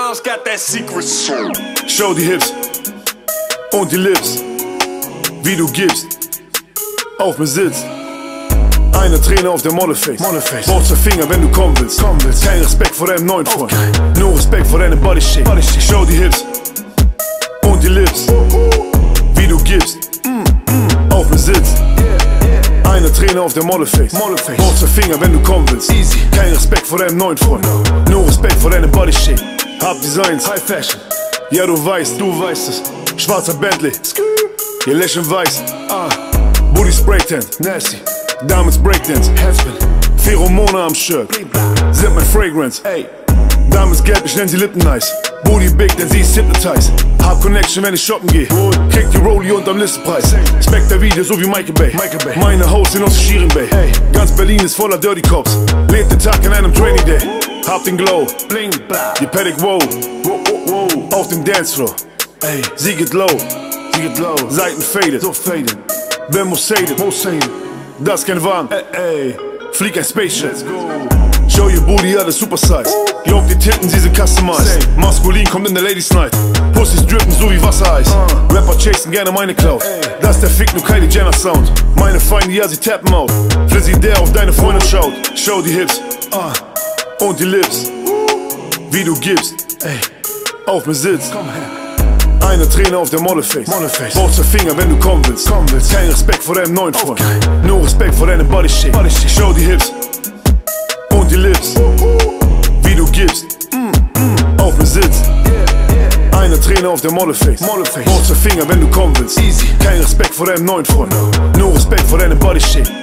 Styles got that secret soul. Show die Hips und die Lips, wie du gibst, auf mir sitzt. Eine Träne auf der Modelface. Brauchst zwei Finger, wenn du kommen willst. Kein Respekt vor deinem neuen Freund, nur Respekt vor deinem Bodyshape. Show die Hips und die Lips, wie du gibst, auf mir sitzt. Eine Träne auf der Modelface. Brauchst zwei Finger, wenn du kommen willst. Kein Respekt vor deinem neuen Freund, nur Respekt vor deinem Bodyshape. Hab Designs, High Fashion, ja du weißt es. Schwarzer Bentley, ihr Lächeln weiß. Booty Spraytan, nasty. Diamonds Breakdance, Headspin. Pheromone am Shirt, sind mein Fragrance. Diamonds gelb, ich nenn sie Lippen nice. Booty big, denn sie ist hypnotized. Hab Connection, wenn ich shoppen geh. Krieg die Rollie unterm Listenpreis. Spectre Video, so wie Michael Bay. Meine Hoes sind aus Shirin Bay. Ganz Berlin ist voller Dirty Cops. Lebt den Tag in einem Training Day. Hab den Glow, bling, die Paddock wow. Auf dem Dancefloor, sie geht low. Seiten faded, Ben Mosaden, das ist kein Wagen, flieg ein Spaceship. Show your booty, alles supersize. Glaub die Titten, sie sind customized. Maskulin kommt in der Ladies Night. Pussys drippen so wie Wassereis. Rapper chasen gerne meine Cloud. Das ist der Fick, nur Kylie Jenner Sound. Meine Feinde, ja sie tappen out. Flizzy, der auf deine Freundin schaut. Show die Hips und die Lips, wie du gibst, auf mir sitzt. Eine Träne auf der Modelface. Brauchst zwei Finger, wenn du kommen willst. Kein Respekt vor deinem neuen Freund, nur Respekt vor deinem Bodyshape. Show die Hips und die Lips, wie du gibst, auf mir sitzt. Eine Träne auf der Modelface. Brauchst zwei Finger, wenn du kommen willst. Kein Respekt vor deinem neuen Freund, nur Respekt vor deinem Bodyshape.